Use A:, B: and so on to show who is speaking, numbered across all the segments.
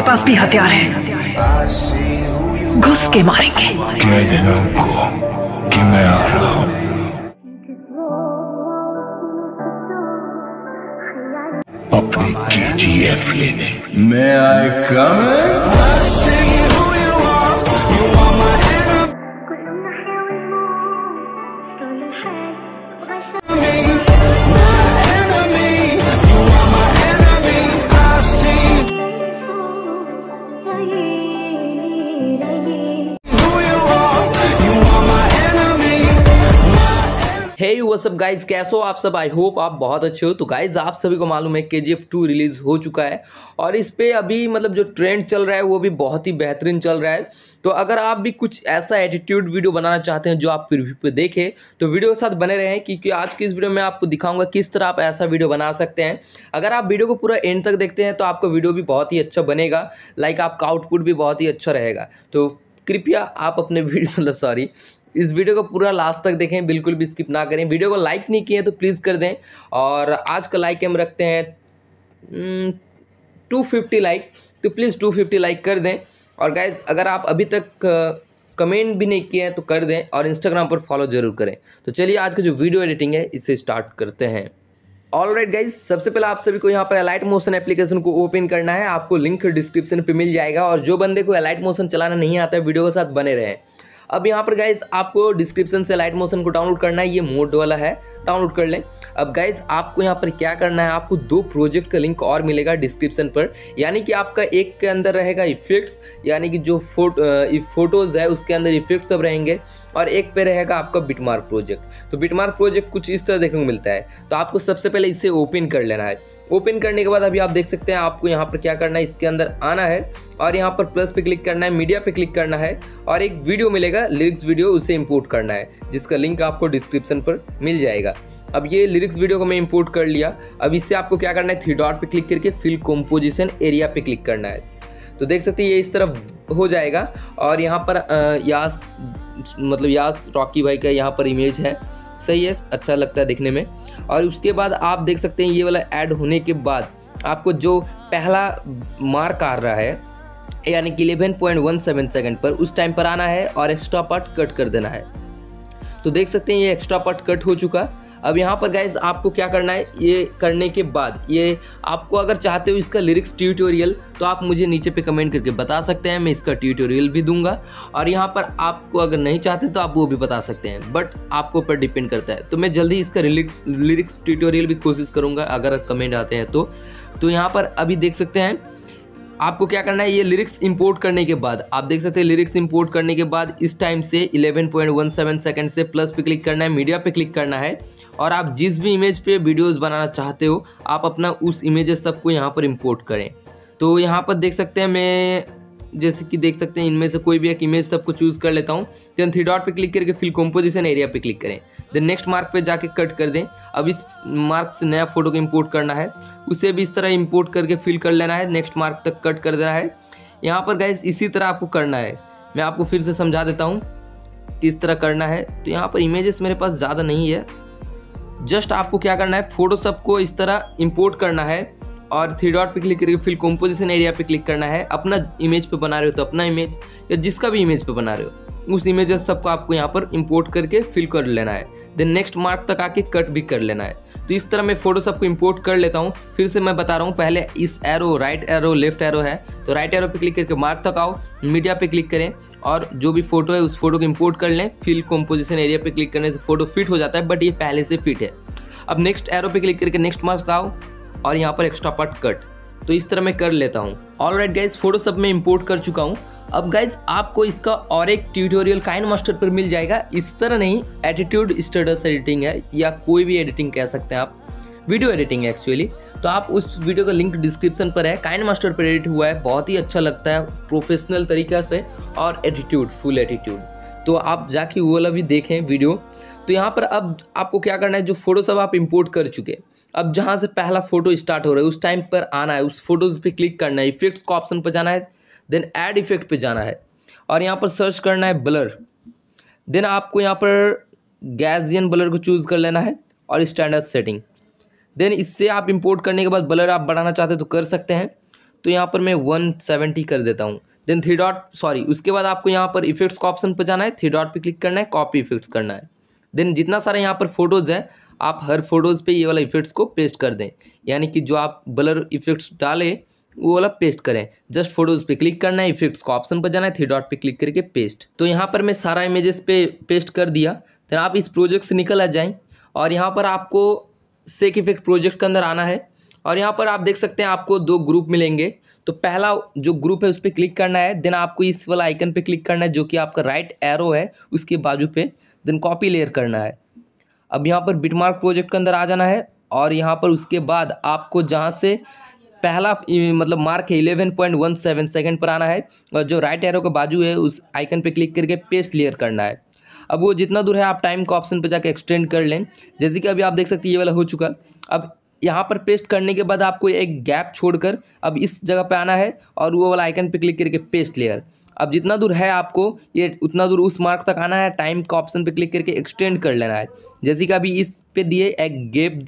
A: पास भी हथियार है, घुस के मारेंगे।
B: कह देना उनको कि मैं आ रहा हूँ। अपनी KGF लेने मैं आए
C: हे व्हाट्सअप गाइज, कैसे हो आप सब? आई होप आप बहुत अच्छे हो। तो गाइज आप सभी को मालूम है KGF 2 रिलीज़ हो चुका है और इस पे अभी मतलब जो ट्रेंड चल रहा है वो भी बहुत ही बेहतरीन चल रहा है। तो अगर आप भी कुछ ऐसा एटीट्यूड वीडियो बनाना चाहते हैं जो आप प्रीव्यू पे देखें तो वीडियो के साथ बने रहें, क्योंकि आज की इस वीडियो में आपको दिखाऊंगा किस तरह आप ऐसा वीडियो बना सकते हैं। अगर आप वीडियो को पूरा एंड तक देखते हैं तो आपका वीडियो भी बहुत ही अच्छा बनेगा, लाइक आपका आउटपुट भी बहुत ही अच्छा रहेगा। तो कृपया आप अपने वीडियो इस वीडियो को पूरा लास्ट तक देखें, बिल्कुल भी स्किप ना करें। वीडियो को लाइक नहीं किए तो प्लीज़ कर दें। और आज का लाइक हम रखते हैं 250 लाइक, तो प्लीज़ 250 लाइक कर दें। और गाइज अगर आप अभी तक कमेंट भी नहीं किए हैं तो कर दें और इंस्टाग्राम पर फॉलो ज़रूर करें। तो चलिए आज का जो वीडियो एडिटिंग है इससे स्टार्ट करते हैं। ऑलराइट गाइज, सबसे पहले आप सभी को यहाँ पर एलाइट मोशन एप्लीकेशन को ओपन करना है। आपको लिंक डिस्क्रिप्शन पे मिल जाएगा। और जो बंदे को एलाइट मोशन चलाना नहीं आता है वीडियो के साथ बने रहें। अब यहाँ पर गाइज आपको डिस्क्रिप्शन से लाइट मोशन को डाउनलोड करना है, ये मोड वाला है, डाउनलोड कर लें। अब गाइज आपको यहाँ पर क्या करना है, आपको 2 प्रोजेक्ट का लिंक और मिलेगा डिस्क्रिप्शन पर। यानी कि आपका एक के अंदर रहेगा इफेक्ट्स, यानी कि जो फोटोज़ है उसके अंदर इफेक्ट सब रहेंगे, और एक पे रहेगा आपका बिटमार्क प्रोजेक्ट। तो बिटमार्क प्रोजेक्ट कुछ इस तरह देखने को मिलता है। तो आपको सबसे पहले इसे ओपन कर लेना है। ओपन करने के बाद अभी आप देख सकते हैं आपको यहाँ पर क्या करना है, इसके अंदर आना है और यहाँ पर प्लस पे क्लिक करना है, मीडिया पे क्लिक करना है और एक वीडियो मिलेगा लिरिक्स वीडियो, उसे इंपोर्ट करना है, जिसका लिंक आपको डिस्क्रिप्शन पर मिल जाएगा। अब ये लिरिक्स वीडियो को मैं इंपोर्ट कर लिया। अब इससे आपको क्या करना है, 3 डॉट पे क्लिक करके फिल कंपोजिशन एरिया पे क्लिक करना है। तो देख सकते हैं ये इस तरफ हो जाएगा। और यहाँ पर यास रॉकी भाई का यहाँ पर इमेज है, सही है, अच्छा लगता है दिखने में। और उसके बाद आप देख सकते हैं ये वाला ऐड होने के बाद आपको जो पहला मार्क आ रहा है यानी कि 11.17 सेकंड पर, उस टाइम पर आना है और एक्स्ट्रा पार्ट कट कर देना है। तो देख सकते हैं ये एक्स्ट्रा पार्ट कट हो चुका। अब यहाँ पर गाइज आपको क्या करना है, ये करने के बाद ये आपको अगर चाहते हो इसका लिरिक्स ट्यूटोरियल तो आप मुझे नीचे पे कमेंट करके बता सकते हैं, मैं इसका ट्यूटोरियल भी दूंगा। और यहाँ पर आपको अगर नहीं चाहते तो आप वो भी बता सकते हैं, बट आपको ऊपर डिपेंड करता है। तो मैं जल्दी इसका लिरिक्स ट्यूटोरियल भी कोशिश करूँगा अगर कमेंट आते हैं तो यहाँ पर अभी देख सकते हैं आपको क्या करना है, ये लिरिक्स इंपोर्ट करने के बाद आप देख सकते हैं लिरिक्स इंपोर्ट करने के बाद इस टाइम से 11.17 सेकंड से प्लस पे क्लिक करना है, मीडिया पे क्लिक करना है और आप जिस भी इमेज पे वीडियोस बनाना चाहते हो आप अपना उस इमेजेस सबको यहाँ पर इंपोर्ट करें। तो यहाँ पर देख सकते हैं मैं जैसे कि देख सकते हैं इनमें से कोई भी एक इमेज सबको चूज़ कर लेता हूँ। देन 3 डॉट पे क्लिक करके फिल कंपोजिशन एरिया पे क्लिक करें। देन नेक्स्ट मार्क पे जाके कट कर दें। अब इस मार्क से नया फोटो को इंपोर्ट करना है, उसे भी इस तरह इंपोर्ट करके फिल कर लेना है, नेक्स्ट मार्क तक कट कर देना है। यहाँ पर गाइस इसी तरह आपको करना है। मैं आपको फिर से समझा देता हूँ किस तरह करना है। तो यहाँ पर इमेजेस मेरे पास ज़्यादा नहीं है, जस्ट आपको क्या करना है, फोटो सबको इस तरह इंपोर्ट करना है और 3 डॉट पे क्लिक करके फिल कंपोजिशन एरिया पे क्लिक करना है। अपना इमेज पे बना रहे हो तो अपना इमेज, या जिसका भी इमेज पे बना रहे हो उस इमेजेस सबको आपको यहाँ पर इंपोर्ट करके फिल कर लेना है। देन नेक्स्ट मार्क तक आके कट भी कर लेना है। तो इस तरह मैं फोटो सबको इंपोर्ट कर लेता हूँ। फिर से मैं बता रहा हूँ, पहले इस arrow right arrow left arrow है, तो राइट एरो पे क्लिक करके मार्क तक आओ, मीडिया पे क्लिक करें और जो भी फोटो है उस फोटो को इंपोर्ट कर लें। फिल कंपोजिशन एरिया पे क्लिक करने से फोटो फिट हो जाता है, बट ये पहले से फिट है। अब नेक्स्ट एरो पे क्लिक करके नेक्स्ट मार्क आओ और यहाँ पर एक्स्ट्रा पार्ट कट। तो इस तरह मैं कर लेता हूँ। ऑलराइट गाइज, फोटो सब मैं इंपोर्ट कर चुका हूँ। अब गाइज आपको इसका और एक ट्यूटोरियल काइनमास्टर पर मिल जाएगा। इस तरह नहीं, एटीट्यूड स्टेटस एडिटिंग है या कोई भी एडिटिंग कह सकते हैं आप, वीडियो एडिटिंग है एक्चुअली। तो आप उस वीडियो का लिंक डिस्क्रिप्शन पर है, काइनमास्टर पर एडिट हुआ है, बहुत ही अच्छा लगता है प्रोफेशनल तरीक़ा से और एटीट्यूड, फुल एटीट्यूड। तो आप जाके वो वाला भी देखें वीडियो। तो यहाँ पर अब आपको क्या करना है, जो फोटो सब आप इंपोर्ट कर चुके, अब जहाँ से पहला फोटो स्टार्ट हो रहा है उस टाइम पर आना है, उस फोटोज़ पे क्लिक करना है, इफेक्ट्स का ऑप्शन पर जाना है, देन ऐड इफेक्ट पे जाना है और यहाँ पर सर्च करना है ब्लर। देन आपको यहाँ पर गैसियन ब्लर को चूज़ कर लेना है और स्टैंडर्ड सेटिंग। देन इससे आप इंपोर्ट करने के बाद ब्लर आप बढ़ाना चाहते हैं तो कर सकते हैं। तो यहाँ पर मैं 170 कर देता हूँ। देन उसके बाद आपको यहाँ पर इफेक्ट्स का ऑप्शन पर जाना है, 3 डॉट पे क्लिक करना है, कॉपी इफेक्ट्स करना है। देन जितना सारा यहाँ पर फोटोज़ है आप हर फोटोज़ पे ये वाला इफेक्ट्स को पेस्ट कर दें, यानी कि जो आप ब्लर इफेक्ट्स डाले वो वाला पेस्ट करें। जस्ट फोटोज़ पे क्लिक करना है, इफेक्ट्स का ऑप्शन पर जाना है, 3 डॉट पे क्लिक करके पेस्ट। तो यहाँ पर मैं सारा इमेजेस पे पेस्ट कर दिया। देन आप इस प्रोजेक्ट से निकल आ जाएँ और यहाँ पर आपको सेक इफेक्ट प्रोजेक्ट के अंदर आना है और यहाँ पर आप देख सकते हैं आपको 2 ग्रुप मिलेंगे। तो पहला जो ग्रुप है उस पर क्लिक करना है, देन आपको इस वाला आइकन पे क्लिक करना है जो कि आपका राइट एरो है उसके बाजू पे, देन कॉपी लेयर करना है। अब यहाँ पर बिटमार्क प्रोजेक्ट के अंदर आ जाना है और यहाँ पर उसके बाद आपको जहाँ से पहला मतलब मार्क है 11.17 सेकंड पर आना है और जो राइट एरो का बाजू है उस आइकन पे क्लिक करके पेस्ट लेयर करना है। अब वो जितना दूर है आप टाइम का ऑप्शन पे जाकर एक्सटेंड कर लें, जैसे कि अभी आप देख सकते हैं ये वाला हो चुका। अब यहाँ पर पेस्ट करने के बाद आपको एक गैप छोड़कर अब इस जगह पे आना है और वो वाला आइकन पे क्लिक करके पेस्ट लेयर। अब जितना दूर है आपको ये उतना दूर उस मार्क तक आना है, टाइम का ऑप्शन पे क्लिक करके एक्सटेंड कर लेना है। जैसे कि अभी इस पे दिए एक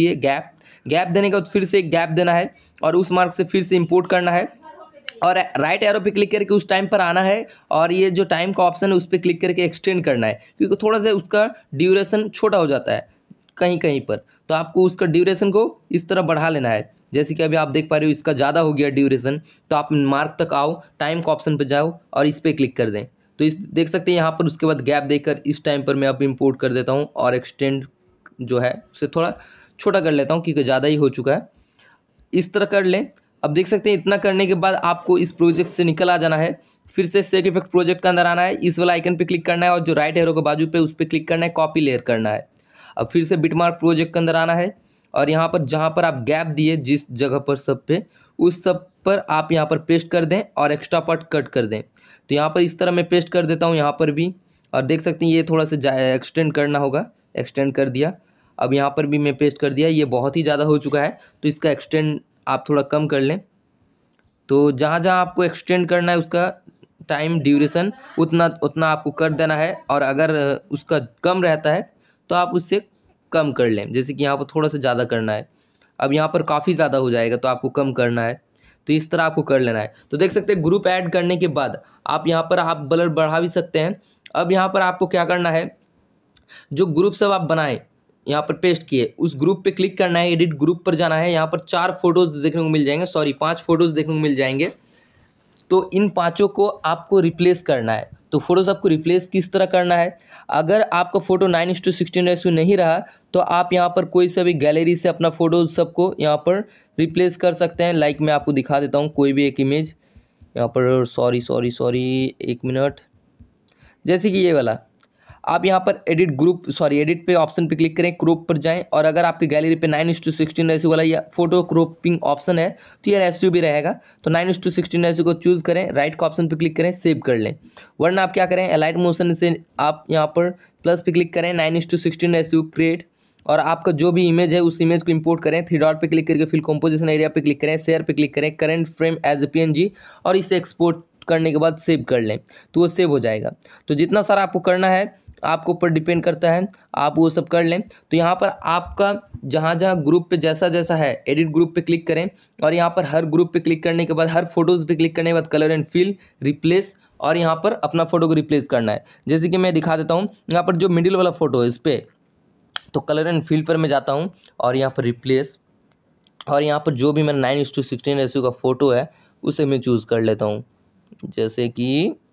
C: गैप देने के बाद फिर से एक गैप देना है और उस मार्क से फिर से इंपोर्ट करना है और राइट एरो पे क्लिक करके उस टाइम पर आना है और ये जो टाइम का ऑप्शन है उस पर क्लिक करके एक्सटेंड करना है, क्योंकि थोड़ा सा उसका ड्यूरेशन छोटा हो जाता है कहीं कहीं पर, तो आपको उसका ड्यूरेशन को इस तरह बढ़ा लेना है। जैसे कि अभी आप देख पा रहे हो इसका ज़्यादा हो गया ड्यूरेशन, तो आप मार्क तक आओ, टाइम का ऑप्शन पर जाओ और इस पर क्लिक कर दें। तो इस देख सकते हैं यहाँ पर उसके बाद गैप देकर इस टाइम पर मैं अब इम्पोर्ट कर देता हूँ और एक्सटेंड जो है उसे थोड़ा छोटा कर लेता हूँ क्योंकि ज़्यादा ही हो चुका है। इस तरह कर लें। अब देख सकते हैं इतना करने के बाद आपको इस प्रोजेक्ट से निकल आ जाना है, फिर से सेक इफेक्ट प्रोजेक्ट के अंदर आना है, इस वाला आइकन पे क्लिक करना है और जो राइट एरो के बाजू पे उस पर क्लिक करना है, कॉपी लेयर करना है। अब फिर से बिटमार्क प्रोजेक्ट के अंदर आना है और यहाँ पर जहाँ पर आप गैप दिए जिस जगह पर सब पे उस सब पर आप यहाँ पर पेस्ट कर दें और एक्स्ट्रा पार्ट कट कर दें। तो यहाँ पर इस तरह मैं पेस्ट कर देता हूँ यहाँ पर भी, और देख सकते हैं ये थोड़ा सा एक्सटेंड करना होगा, एक्सटेंड कर दिया। अब यहाँ पर भी मैं पेस्ट कर दिया, ये बहुत ही ज़्यादा हो चुका है तो इसका एक्सटेंड आप थोड़ा कम कर लें। तो जहाँ जहाँ आपको एक्सटेंड करना है उसका टाइम ड्यूरेशन उतना आपको कर देना है, और अगर उसका कम रहता है तो आप उससे कम कर लें। जैसे कि यहाँ पर थोड़ा सा ज़्यादा करना है, अब यहाँ पर काफ़ी ज़्यादा हो जाएगा तो आपको कम करना है, तो इस तरह आपको कर लेना है। तो देख सकते हैं ग्रुप ऐड करने के बाद आप यहाँ पर आप ब्लर बढ़ा भी सकते हैं। अब यहाँ पर आपको क्या करना है, जो ग्रुप सब आप बनाए यहाँ पर पेस्ट किए उस ग्रुप पे क्लिक करना है, एडिट ग्रुप पर जाना है। यहाँ पर 4 फोटोज़ देखने को मिल जाएंगे, 5 फोटोज़ देखने को मिल जाएंगे। तो इन 5 को आपको रिप्लेस करना है। तो फोटोज़ आपको रिप्लेस किस तरह करना है, अगर आपका फ़ोटो 9:16 रेशियो नहीं रहा तो आप यहाँ पर कोई सा भी गैलरी से अपना फ़ोटोज़ सबको यहाँ पर रिप्लेस कर सकते हैं। लाइक मैं आपको दिखा देता हूँ कोई भी एक इमेज यहाँ पर, सॉरी 1 मिनट। जैसे कि ये वाला आप यहाँ पर एडिट पे ऑप्शन पे क्लिक करें, क्रॉप पर जाएं और अगर आपकी गैलरी पे 9:16 रेशियो वाला या फोटो क्रॉपिंग ऑप्शन है तो ये रेशियो भी रहेगा। तो 9:16 रेशियो को चूज़ करें, राइट का ऑप्शन पे क्लिक करें, सेव कर लें। वरना आप क्या करें, अलाइट मोशन से आप यहाँ पर प्लस पे क्लिक करें, 9:16 रेशियो क्रिएट, और आपका जो भी इमेज है उस इमेज को इंपोर्ट करें, 3 डॉट पे क्लिक करके फिर कंपोजिशन एरिया पे क्लिक करें, शेयर पे क्लिक करें, current frame as a PNG और इसे एक्सपोर्ट करने के बाद सेव कर लें तो वो सेव हो जाएगा। तो जितना सारा आपको करना है आपको ऊपर डिपेंड करता है, आप वो सब कर लें। तो यहाँ पर आपका जहाँ जहाँ ग्रुप पे जैसा जैसा है एडिट ग्रुप पे क्लिक करें और यहाँ पर हर ग्रुप पे क्लिक करने के बाद हर फोटोज़ पे क्लिक करने के बाद कलर एंड फिल रिप्लेस, और यहाँ पर अपना फ़ोटो को रिप्लेस करना है। जैसे कि मैं दिखा देता हूँ, यहाँ पर जो मिडिल वाला फ़ोटो है इस पर, तो कलर एंड फिल पर मैं जाता हूँ और यहाँ पर रिप्लेस, और यहाँ पर जो भी मेरा 9:16 रेशियो का फ़ोटो है उसे मैं चूज़ कर लेता हूँ। जैसे कि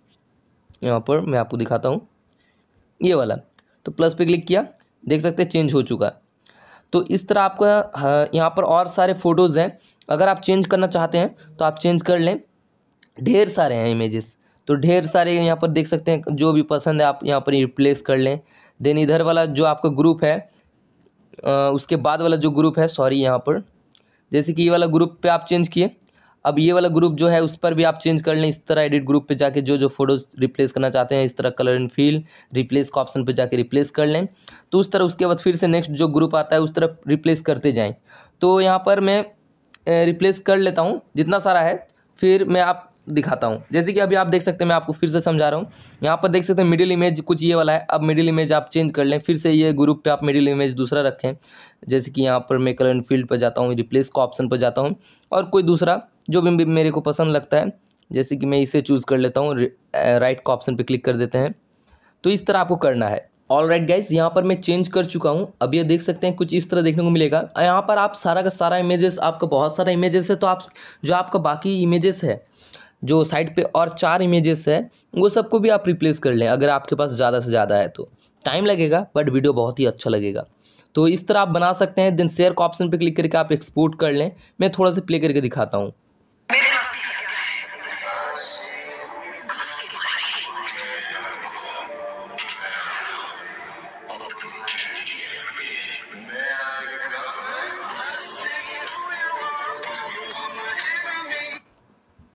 C: यहाँ पर मैं आपको दिखाता हूँ ये वाला, तो प्लस पे क्लिक किया, देख सकते हैं चेंज हो चुका। तो इस तरह आपका यहाँ पर और सारे फ़ोटोज़ हैं, अगर आप चेंज करना चाहते हैं तो आप चेंज कर लें। ढेर सारे हैं इमेजेस, तो ढेर सारे यहाँ पर देख सकते हैं, जो भी पसंद है आप यहाँ पर रिप्लेस कर लें। देन इधर वाला जो आपका ग्रुप है उसके बाद वाला जो ग्रुप है, यहाँ पर जैसे कि ये वाला ग्रुप पे आप चेंज किए, अब ये वाला ग्रुप जो है उस पर भी आप चेंज कर लें। इस तरह एडिट ग्रुप पे जाके जो जो फोटोज़ रिप्लेस करना चाहते हैं इस तरह कलर एंड फील रिप्लेस का ऑप्शन पे जाके रिप्लेस कर लें। तो उस तरह उसके बाद फिर से नेक्स्ट जो ग्रुप आता है उस तरह रिप्लेस करते जाएं। तो यहाँ पर मैं रिप्लेस कर लेता हूँ जितना सारा है, फिर मैं आप दिखाता हूँ। जैसे कि अभी आप देख सकते हैं, मैं आपको फिर से समझा रहा हूँ। यहाँ पर देख सकते हैं मिडिल इमेज कुछ ये वाला है, अब मिडिल इमेज आप चेंज कर लें, फिर से ये ग्रुप पे आप मिडिल इमेज दूसरा रखें। जैसे कि यहाँ पर मैं कलर एंड फील्ड पर जाता हूँ, रिप्लेस का ऑप्शन पर जाता हूँ और कोई दूसरा जो भी मेरे को पसंद लगता है, जैसे कि मैं इसे चूज़ कर लेता हूँ, राइट का ऑप्शन पे क्लिक कर देते हैं। तो इस तरह आपको करना है। ऑल राइट गाइज, यहाँ पर मैं चेंज कर चुका हूँ। अब ये देख सकते हैं कुछ इस तरह देखने को मिलेगा। यहाँ पर आप सारा का सारा इमेजेस, आपका बहुत सारा इमेजेस है, तो आप जो आपका बाकी इमेजेस है जो साइड पे और 4 इमेजेस है वो सबको भी आप रिप्लेस कर लें, अगर आपके पास ज़्यादा से ज़्यादा है तो। टाइम लगेगा बट वीडियो बहुत ही अच्छा लगेगा। तो इस तरह आप बना सकते हैं। देन शेयर का ऑप्शन पे क्लिक करके आप एक्सपोर्ट कर लें। मैं थोड़ा सा प्ले करके दिखाता हूँ।